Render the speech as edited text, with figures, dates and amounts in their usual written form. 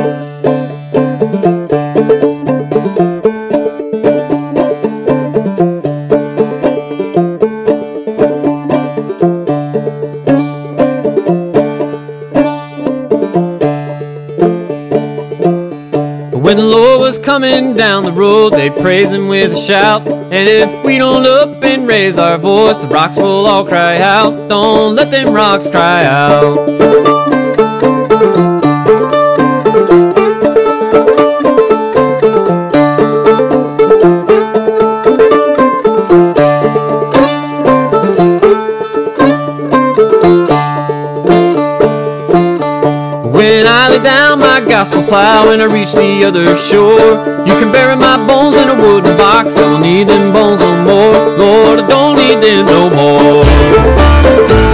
When the Lord was coming down the road, they'd praise Him with a shout. And if we don't up and raise our voice, the rocks will all cry out. Don't let them rocks cry out. When I lay down my gospel plow and I reach the other shore, you can bury my bones in a wooden box. I don't need them bones no more. Lord, I don't need them no more.